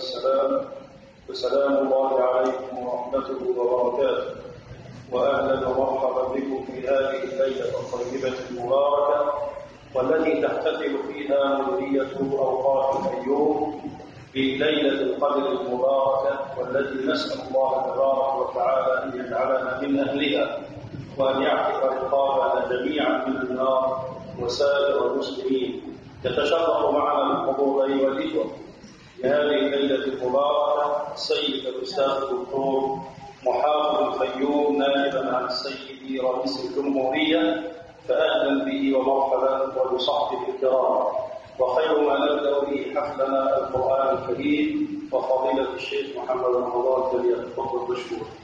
والسلام، وسلام الله عليكم ورحمته وبركاته. وأهلا ومرحبا بكم في هذه الليلة الطيبة المباركة، والتي تحتفل فيها مديرية أوقاف الفيوم بليلة القدر المباركة، والتي نسأل الله تبارك وتعالى أن يجعلنا من أهلها، وأن يعتق رقابنا جميعا من النار وسائر المسلمين. يتشرف معنا بالحضور أيها الإخوة لهذه الليلة المباركة السيد الأستاذ الدكتور محافظ الفيوم نائبا عن السيد رئيس الجمهورية، فأهلا به ومرحبا وبصحبه الكرام. وخير ما نبدأ به حفلنا القرآن الكريم، وفضيلة الشيخ محمد رمضان فليتفضل مشكورا.